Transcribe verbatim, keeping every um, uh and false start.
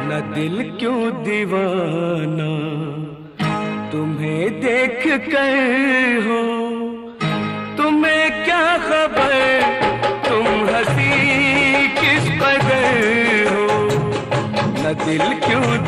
न दिल क्यों दीवाना तुम्हें देख कर हो, तुम्हें क्या खबर तुम हंसी किस कदर हो, न दिल क्यों